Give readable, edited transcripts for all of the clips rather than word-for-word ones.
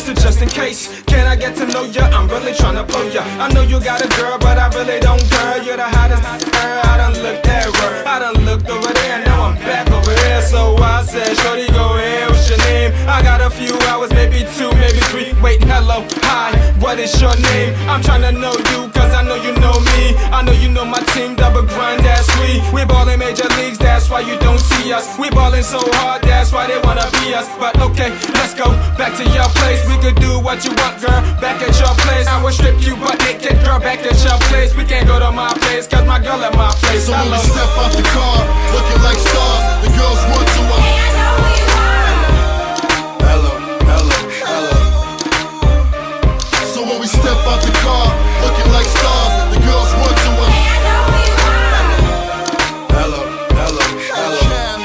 Mr. Just in case, can I get to know ya? I'm really tryna blow ya. I know you got a girl, but I really don't care. You're the hottest girl, I done looked everywhere. I done looked over there, and now I'm back over here. So I said, shorty, go ahead, what's your name? I got a few hours, maybe 2, maybe 3. Wait, hello, hi, what is your name? I'm tryna know you, cause I know you know me. I know you know my team, double grind, that's we ballin' major leagues, that's why you don't see us. We ballin' so hard, that's why they wanna be us. But okay, let's go back to your place. We could do what you want, girl, back at your place. I will strip you butt naked, girl, back at your place. We can't go to my place, cause my girl at my place. So when we step out the car, looking like stars, the girls want to Hey, I know who you are. Hello, hello, hello. So when we step out the car, looking like stars, the girls want to Hey, I know who you are. Hello, hello, hello.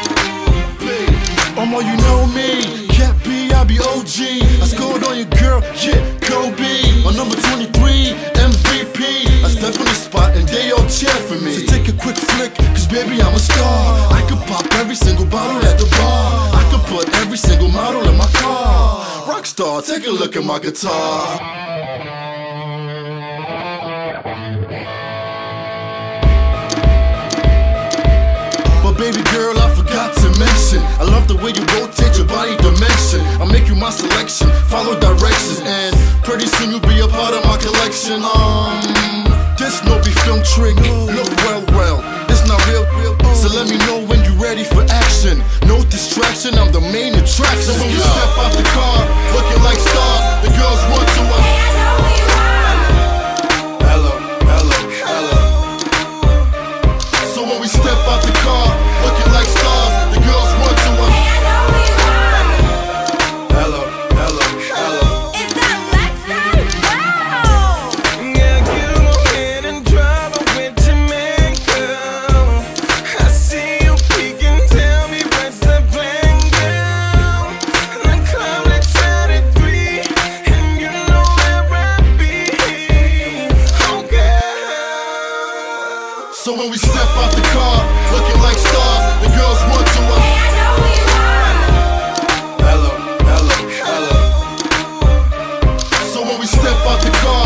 Omo, you know me, Cat B, I be OG. I scored on your girl, yeah, Kobe. My number 23, MVP. I step on the spot and they all cheer for me. So take a quick flick, cause baby I'm a star. I could pop every single bottle at the bar. I could put every single model in my car. Rockstar, take a look at my guitar. Baby girl, I forgot to mention, I love the way you rotate your body dimension. I'll make you my selection, follow directions, and pretty soon you'll be a part of my collection. This no be film trick, look well, this not real. So let me know when you're ready for action. No distraction, I'm the main attraction. So when we step out the car, looking like stars, the girls want to Hey, I know who you are. Hello, hello, hello. So when we step out the car, looking like stars, the girls want to Hey, I know who you are. Hello, hello, hello. Is that Lexa? Wow. Yeah, get on in and drive with your man, girl. I see you peeking, tell me what's the plan, girl. The club lets out at 3, and you know where I be. Oh, girl. So when we step out the car, looking like stars, the girls want to Hey, I know who you are. Hello, hello, hello. So when we step out the car,